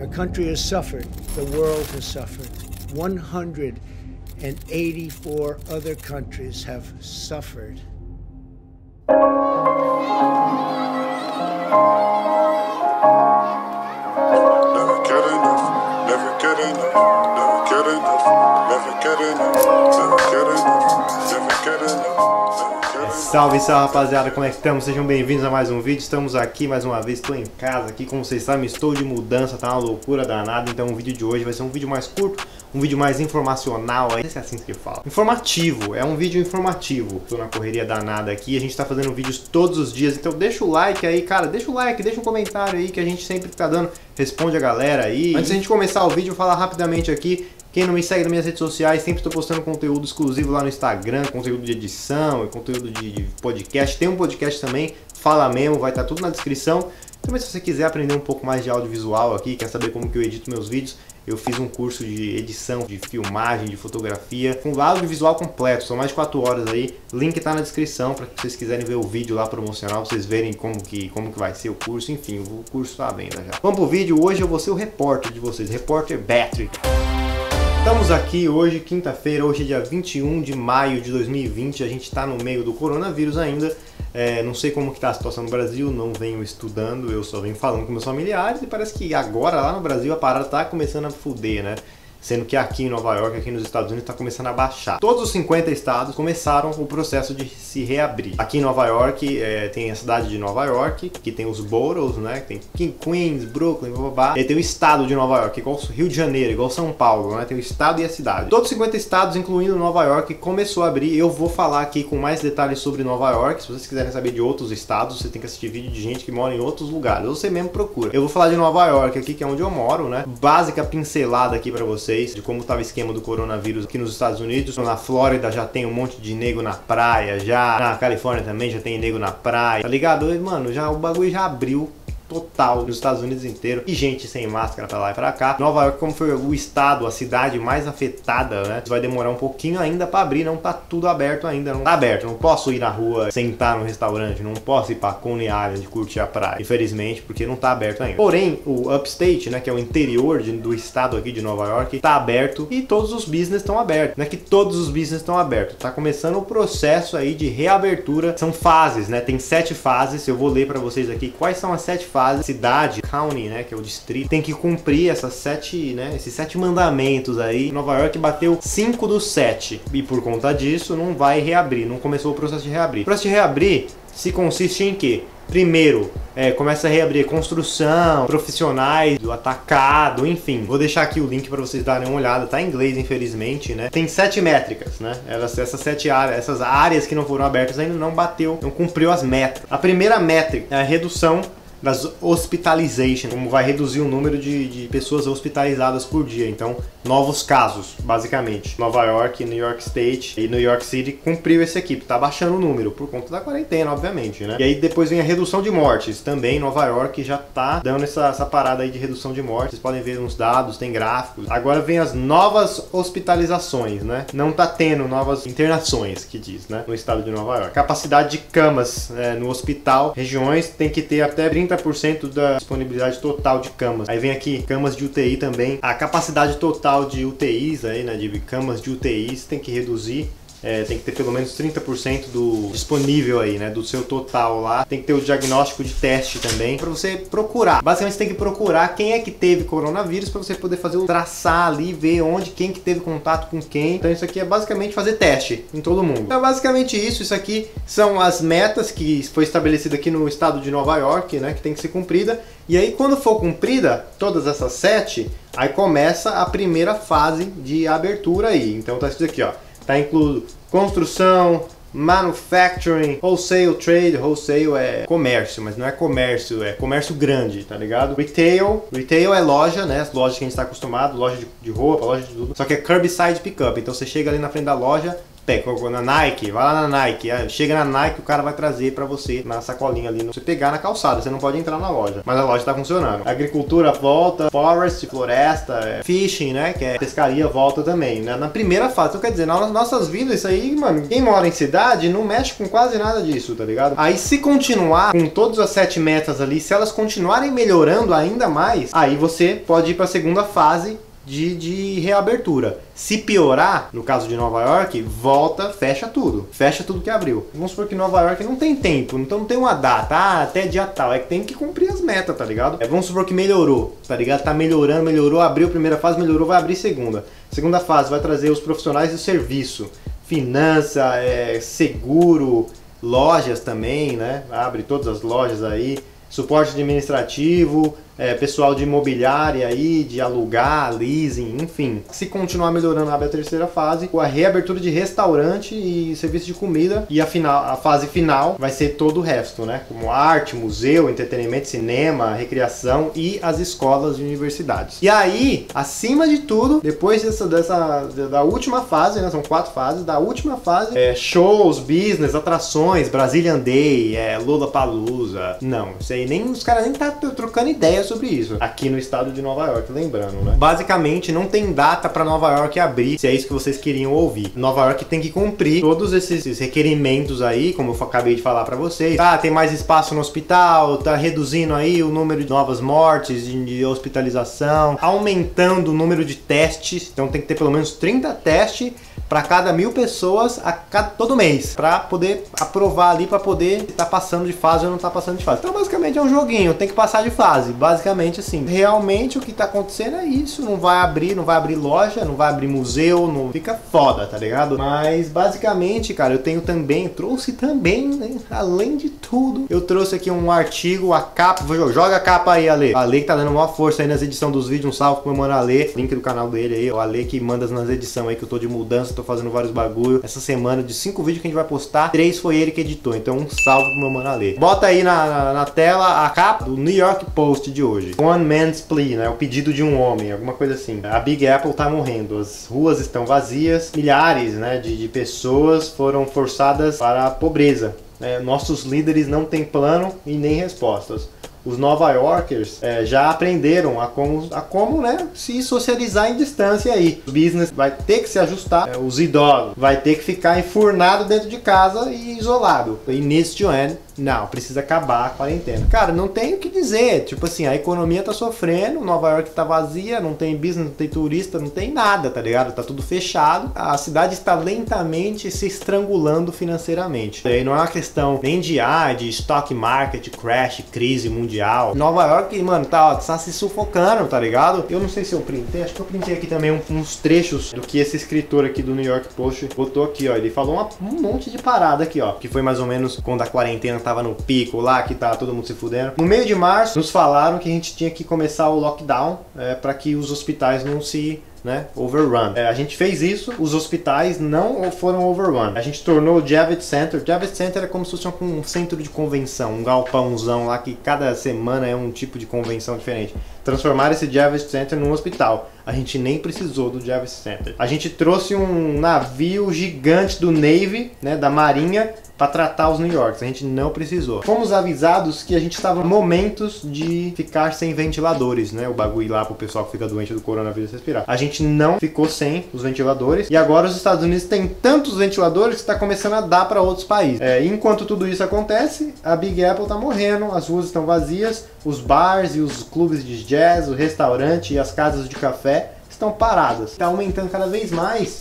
Our country has suffered. The world has suffered. 184 other countries have suffered. Salve, salve rapaziada, como é que estamos? Sejam bem-vindos a mais um vídeo. Estamos aqui mais uma vez, estou em casa aqui, como vocês sabem, estou de mudança, tá uma loucura danada. Então o vídeo de hoje vai ser um vídeo mais curto, um vídeo mais informacional, não sei se é assim que fala. Informativo, é um vídeo informativo. Estou na correria danada aqui, a gente tá fazendo vídeos todos os dias, então deixa o like aí, cara, deixa o like, deixa um comentário aí que a gente sempre tá dando, responde a galera aí. Antes da gente começar o vídeo, vou falar rapidamente aqui. Quem não me segue nas minhas redes sociais, sempre estou postando conteúdo exclusivo lá no Instagram, conteúdo de edição, conteúdo de podcast. Tem um podcast também, Fala Mesmo, vai estar tudo na descrição. Também se você quiser aprender um pouco mais de audiovisual aqui, quer saber como que eu edito meus vídeos, eu fiz um curso de edição, de filmagem, de fotografia, com audiovisual completo, são mais de 4 horas aí. Link tá na descrição para que vocês quiserem ver o vídeo lá promocional, vocês verem como que vai ser o curso, enfim, o curso tá à venda já. Vamos pro vídeo, hoje eu vou ser o repórter de vocês, repórter Battery. Estamos aqui hoje, quinta-feira, hoje é dia 21 de maio de 2020, a gente está no meio do coronavírus ainda, não sei como que está a situação no Brasil, não venho estudando, eu só venho falando com meus familiares e parece que agora lá no Brasil a parada está começando a fuder, né? Sendo que aqui em Nova York, aqui nos Estados Unidos, está começando a baixar. Todos os 50 estados começaram o processo de se reabrir. Aqui em Nova York, tem a cidade de Nova York, que tem os boroughs, né? Tem Queens, Brooklyn, blá. E tem o estado de Nova York, igual Rio de Janeiro, igual São Paulo, né? Tem o estado e a cidade. Todos os 50 estados, incluindo Nova York, começou a abrir. Eu vou falar aqui com mais detalhes sobre Nova York. Se vocês quiserem saber de outros estados, você tem que assistir vídeo de gente que mora em outros lugares. Ou você mesmo procura. Eu vou falar de Nova York aqui, que é onde eu moro, né? Básica pincelada aqui pra vocês de como estava o esquema do coronavírus aqui nos Estados Unidos. Na Flórida já tem um monte de nego na praia, já na Califórnia também já tem nego na praia, tá ligado? Mano, já o bagulho já abriu total nos Estados Unidos inteiro e gente sem máscara pra lá e pra cá. Nova York, como foi o estado, a cidade mais afetada, né? Vai demorar um pouquinho ainda pra abrir, não tá tudo aberto ainda, não tá aberto. Não posso ir na rua, sentar no restaurante, não posso ir pra Coney Island curtir a praia, infelizmente, porque não tá aberto ainda. Porém, o Upstate, né, que é o interior do estado aqui de Nova York, tá aberto e todos os business estão abertos. Não é que todos os business estão abertos, tá começando o processo aí de reabertura. São fases, né? Tem 7 fases, eu vou ler pra vocês aqui quais são as 7 fases. Cidade, county, né, que é o distrito, tem que cumprir essas 7, né, esses 7 mandamentos aí. Nova York bateu 5 dos 7 e por conta disso não vai reabrir, não começou o processo de reabrir. O processo de reabrir se consiste em quê? Primeiro, começa a reabrir construção, profissionais, do atacado, enfim. Vou deixar aqui o link para vocês darem uma olhada, tá em inglês infelizmente, né? Tem 7 métricas, né? Essas 7 áreas, essas áreas que não foram abertas ainda não bateu, não cumpriu as métricas. A primeira métrica é a redução das hospitalization, como vai reduzir o número de pessoas hospitalizadas por dia. Então, novos casos, basicamente. Nova York, New York State e New York City cumpriu esse aqui, tá baixando o número, por conta da quarentena, obviamente, né? E aí depois vem a redução de mortes, também Nova York já tá dando essa parada aí de redução de mortes, vocês podem ver uns dados, tem gráficos. Agora vem as novas hospitalizações, né? Não tá tendo novas internações, que diz, né? No estado de Nova York. Capacidade de camas no hospital, regiões tem que ter até 30% da disponibilidade total de camas. Aí vem aqui camas de UTI também. A capacidade total de UTIs aí, né, de camas de UTIs tem que reduzir. Tem que ter pelo menos 30% do disponível aí, né, do seu total lá. Tem que ter o diagnóstico de teste também para você procurar. Basicamente você tem que procurar quem é que teve coronavírus para você poder fazer o traçar ali, ver quem que teve contato com quem. Então isso aqui é basicamente fazer teste em todo mundo. Então basicamente isso aqui são as metas que foi estabelecida aqui no estado de Nova York, né, que tem que ser cumprida. E aí quando for cumprida todas essas 7, aí começa a primeira fase de abertura aí. Então tá escrito aqui, ó. Tá incluído construção, manufacturing, wholesale trade. Wholesale é comércio, mas não é comércio grande, tá ligado? Retail é loja, né? As lojas que a gente tá acostumado, loja de roupa, loja de tudo. Só que é curbside pickup. Então você chega ali na frente da loja, na Nike, vai lá na Nike, chega na Nike, o cara vai trazer pra você na sacolinha ali, você pegar na calçada, você não pode entrar na loja, mas a loja tá funcionando. Agricultura volta, forest, floresta, fishing, né, que é pescaria, volta também, né, na primeira fase. Então quer dizer, nas nossas vidas isso aí, mano, quem mora em cidade não mexe com quase nada disso, tá ligado? Aí se continuar com todas as 7 metas ali, se elas continuarem melhorando ainda mais, aí você pode ir pra segunda fase de reabertura. Se piorar, no caso de Nova York, volta, fecha tudo que abriu. Vamos supor que Nova York não tem tempo, então não tem uma data, até dia tal, é que tem que cumprir as metas, tá ligado? Vamos supor que melhorou, tá ligado? Tá melhorando, melhorou, abriu a primeira fase, melhorou, vai abrir segunda. Segunda fase vai trazer os profissionais do serviço, finança, seguro, lojas também, né? Abre todas as lojas aí, suporte administrativo, pessoal de imobiliária aí, de alugar, leasing, enfim. Se continuar melhorando, abre a terceira fase, com a reabertura de restaurante e serviço de comida. E a fase final vai ser todo o resto, né? Como arte, museu, entretenimento, cinema, recreação e as escolas e universidades. E aí, acima de tudo, depois da última fase, né? São 4 fases, da última fase, shows, business, atrações, Brazilian Day, Lollapalooza. Não, isso aí nem os caras nem tá trocando ideia sobre isso aqui no estado de Nova York, lembrando, né? Basicamente não tem data para Nova York abrir, se é isso que vocês queriam ouvir. Nova York tem que cumprir todos esses requerimentos aí, como eu acabei de falar para vocês. Tem mais espaço no hospital, tá reduzindo aí o número de novas mortes, de hospitalização, aumentando o número de testes, então tem que ter pelo menos 30 testes para cada 1000 pessoas todo mês, para poder aprovar ali, para poder estar passando de fase ou não tá passando de fase. Então basicamente é um joguinho, tem que passar de fase, basicamente assim. Realmente o que tá acontecendo é isso, não vai abrir loja, não vai abrir museu, não fica foda, tá ligado? Mas basicamente, cara, trouxe também, né? Além de tudo, eu trouxe aqui um artigo, a capa, joga a capa aí, Ale. O Ale que tá dando maior força aí nas edições dos vídeos, um salve pro meu mano Ale, link do canal dele aí, o Ale que manda nas edições aí, que eu tô de mudança, tô fazendo vários bagulho. Essa semana, de 5 vídeos que a gente vai postar, 3 foi ele que editou. Então um salve pro meu mano Ale. Bota aí na tela a capa do New York Post de hoje. One Man's Plea, né? O pedido de um homem, alguma coisa assim. A Big Apple tá morrendo, as ruas estão vazias, milhares, né, de pessoas foram forçadas para a pobreza. Nossos líderes não têm plano e nem respostas. Os Nova Yorkers já aprenderam a como né, se socializar em distância aí. O business vai ter que se ajustar, os idosos vai ter que ficar enfurnado dentro de casa e isolado. E neste ano, não, precisa acabar a quarentena. Cara, não tem o que dizer, tipo assim, a economia tá sofrendo, Nova York tá vazia, não tem business, não tem turista, não tem nada, tá ligado? Tá tudo fechado, a cidade está lentamente se estrangulando financeiramente. E aí não é uma questão nem de stock market, crash, crise mundial. Nova York, mano, tá se sufocando, tá ligado? Eu não sei se eu printei, acho que eu printei aqui também uns trechos do que esse escritor aqui do New York Post botou aqui, ó. Ele falou um monte de parada aqui, ó, que foi mais ou menos quando a quarentena tava no pico lá, que tava todo mundo se fudendo. No meio de março, nos falaram que a gente tinha que começar o lockdown para que os hospitais não se overrun. A gente fez isso, os hospitais não foram overrun. A gente tornou o Javits Center. Javits Center é como se fosse um centro de convenção, um galpãozão lá que cada semana é um tipo de convenção diferente. Transformaram esse Javits Center num hospital. A gente nem precisou do Javits Center. A gente trouxe um navio gigante do Navy, né, da Marinha, para tratar os New Yorks. A gente não precisou. Fomos avisados que a gente estava em momentos de ficar sem ventiladores, né? O bagulho lá pro pessoal que fica doente do coronavírus respirar. A gente não ficou sem os ventiladores. E agora os Estados Unidos têm tantos ventiladores que está começando a dar para outros países. Enquanto tudo isso acontece, a Big Apple tá morrendo, as ruas estão vazias, os bars e os clubes de jazz, o restaurante e as casas de café estão paradas. Está aumentando cada vez mais,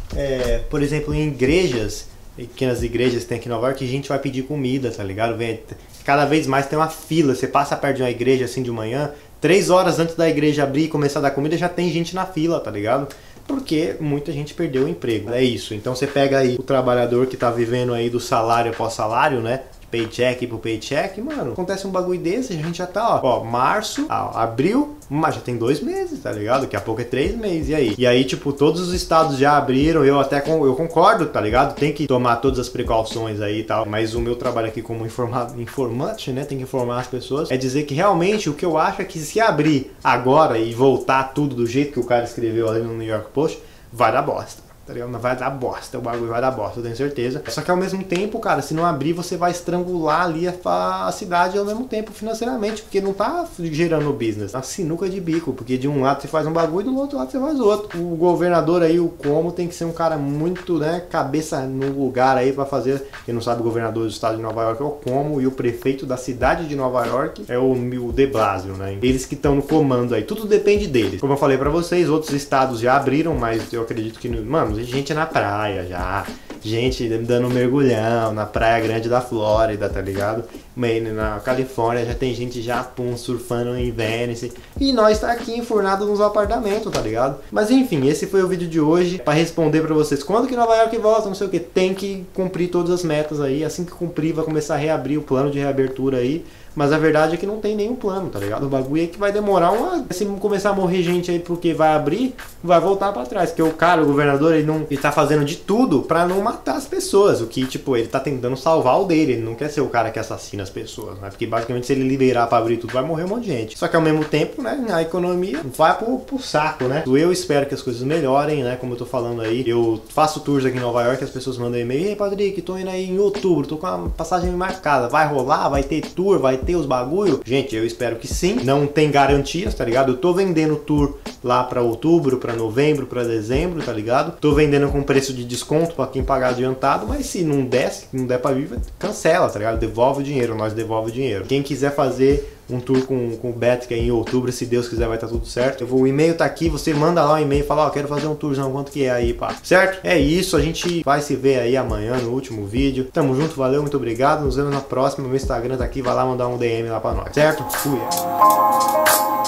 por exemplo, em igrejas, pequenas igrejas que tem aqui em Nova York, a gente vai pedir comida, tá ligado? Cada vez mais tem uma fila, você passa perto de uma igreja assim de manhã, 3 horas antes da igreja abrir e começar a dar comida, já tem gente na fila, tá ligado? Porque muita gente perdeu o emprego, é isso. Então você pega aí o trabalhador que tá vivendo aí do salário após salário, né? Paycheck pro paycheck, mano, acontece um bagulho desse, a gente já tá, ó, março, abril, mas já tem 2 meses, tá ligado? Daqui a pouco é 3 meses, e aí? E aí, tipo, todos os estados já abriram, eu concordo, tá ligado? Tem que tomar todas as precauções aí e tal, mas o meu trabalho aqui como informante, né, tem que informar as pessoas, é dizer que realmente o que eu acho é que se abrir agora e voltar tudo do jeito que o cara escreveu ali no New York Post, vai dar bosta. tá ligado? Mas vai dar bosta, o bagulho vai dar bosta, eu tenho certeza. Só que ao mesmo tempo, cara, se não abrir, você vai estrangular ali a cidade ao mesmo tempo financeiramente, porque não tá gerando business. A sinuca de bico, porque de um lado você faz um bagulho e do outro lado você faz outro. O governador aí, o Cuomo, tem que ser um cara muito, né, cabeça no lugar aí pra fazer. Quem não sabe, o governador do estado de Nova York é o Cuomo e o prefeito da cidade de Nova York é o de Blasio, né? Eles que estão no comando aí, tudo depende deles. Como eu falei pra vocês, outros estados já abriram, mas eu acredito que, mano, gente na praia já, gente dando mergulhão na Praia Grande da Flórida, tá ligado? Na Califórnia já tem gente já surfando em Venice, e nós tá aqui enfurnados nos apartamentos, tá ligado? Mas enfim, esse foi o vídeo de hoje pra responder pra vocês quando que Nova York volta, não sei o que, tem que cumprir todas as metas aí, assim que cumprir vai começar a reabrir o plano de reabertura aí. Mas a verdade é que não tem nenhum plano, tá ligado? O bagulho é que vai demorar se começar a morrer gente aí porque vai abrir, vai voltar pra trás. Porque o governador, ele tá fazendo de tudo pra não matar as pessoas. O que, tipo, ele tá tentando salvar o dele. Ele não quer ser o cara que assassina as pessoas, né? Porque basicamente se ele liberar pra abrir tudo, vai morrer um monte de gente. Só que ao mesmo tempo, né, a economia vai pro saco, né? Eu espero que as coisas melhorem, né? Como eu tô falando aí, eu faço tours aqui em Nova York, as pessoas mandam e-mail: ei, Patrick, tô indo aí em outubro, tô com a passagem marcada, vai rolar, vai ter tour, vai ter os bagulho? Gente, eu espero que sim. Não tem garantias, tá ligado? Eu tô vendendo tour lá pra outubro, pra novembro, pra dezembro, tá ligado? Tô vendendo com preço de desconto pra quem pagar adiantado, mas se não der pra vir, cancela, tá ligado? Devolve o dinheiro, nós devolve o dinheiro. Quem quiser fazer um tour com o Beto em outubro, se Deus quiser vai estar tudo certo. O e-mail tá aqui, você manda lá um e-mail e fala: ó, quero fazer um tourzão, quanto que é aí, pá? Certo? É isso, a gente vai se ver aí amanhã no último vídeo. Tamo junto, valeu, muito obrigado. Nos vemos na próxima. Meu Instagram tá aqui, vai lá mandar um DM lá pra nós, certo? Fui!